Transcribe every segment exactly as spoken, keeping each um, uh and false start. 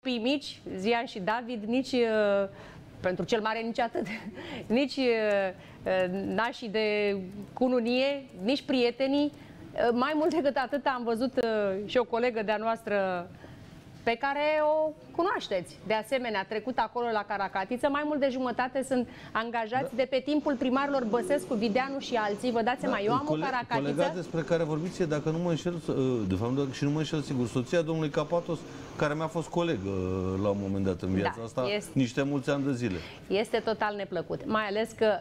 copiii mici, Zian și David, nici uh, pentru cel mare nici atât, nici uh, nașii de cununie, nici prietenii. Uh, mai mult decât atât am văzut uh, și o colegă de-a noastră pe care o cunoașteți. De asemenea, a trecut acolo la Caracatiță, mai mult de jumătate sunt angajați da. de pe timpul primarilor Băsescu, Videanu și alții. Vă dați seama, da, eu am cole o Caracatiță... Colega despre care vorbiți, dacă nu mă înșel, de fapt, și nu mă înșel sigur, soția domnului Capatos, care mi-a fost coleg la un moment dat în viața da, asta, este, niște mulți ani de zile. Este total neplăcut, mai ales că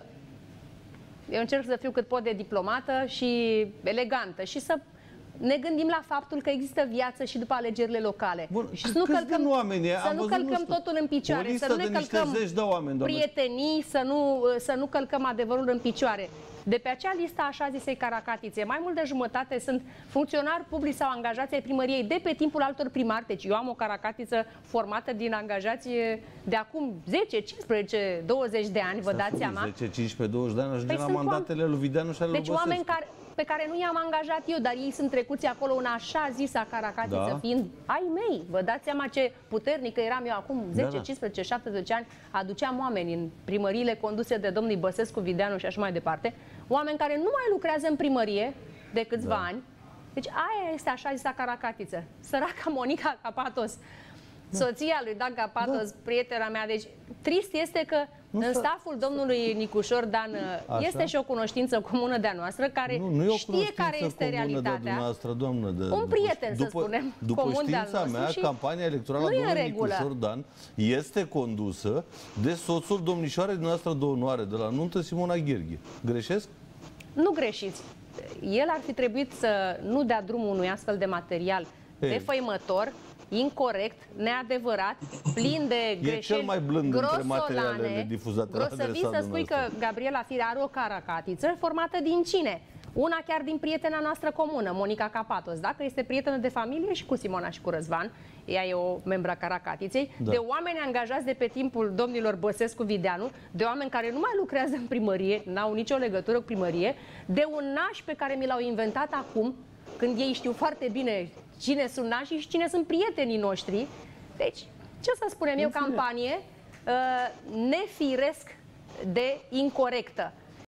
eu încerc să fiu cât pot de diplomată și elegantă și să ne gândim la faptul că există viață și după alegerile locale. Bun, și să nu călcăm, oameni, să nu văzut, călcăm nu totul în picioare, să nu ne călcăm de oameni, prietenii, să nu, să nu călcăm adevărul în picioare. De pe acea listă așa zisei Caracatițe, mai mult de jumătate sunt funcționari publici sau angajați ai primăriei de pe timpul altor primari. Deci eu am o Caracatiță formată din angajați de acum zece, cincisprezece, douăzeci de ani, vă dați seama? zece, cincisprezece, douăzeci de ani ajunge păi la mandatele lui Videanu și ale lui Deci Băsescu. oameni care, pe care nu i-am angajat eu, dar ei sunt trecuți acolo în așa zisa Caracatiță, da. fiind ai mei. Vă dați seama ce puternică eram eu acum zece, da, da. cincisprezece, șaptesprezece ani, aduceam oameni în primăriile conduse de domnii Băsescu, Videanu și așa mai departe. Oameni care nu mai lucrează în primărie de câțiva da. ani. Deci aia este așa zisa Caracatiță. Săraca Monica Capatos, da. soția lui Dan Capatos, da. prietena mea. Deci trist este că nu în staful domnului Nicușor Dan așa. este și o cunoștință comună de-a noastră care nu, nu știe care este realitatea. De doamnă, de, un prieten, după, să spunem, după comun de-al nostru. După știința mea, campania electorală a domnului Nicușor Dan este condusă de soțul domnișoarei noastră de onoare de la nuntă, Simona Gherghe. Greșesc? Nu greșiți. El ar fi trebuit să nu dea drumul unui astfel de material Ei. defăimător, incorect, neadevărat, plin de greșeli, e cel mai blând între materialele difuzate la adresa dumneavoastră. Să spui că Gabriela Firea are o Caracatiță formată din cine? Una chiar din prietena noastră comună, Monica Capatos. Dacă este prietenă de familie și cu Simona și cu Răzvan, ea e o membra Caracatiței, da. de oameni angajați de pe timpul domnilor Băsescu, Videanu, de oameni care nu mai lucrează în primărie, n-au nicio legătură cu primărie, de un naș pe care mi l-au inventat acum, când ei știu foarte bine cine sunt nașii și cine sunt prietenii noștri. Deci, ce să spunem eu, campanie uh, nefiresc de incorectă.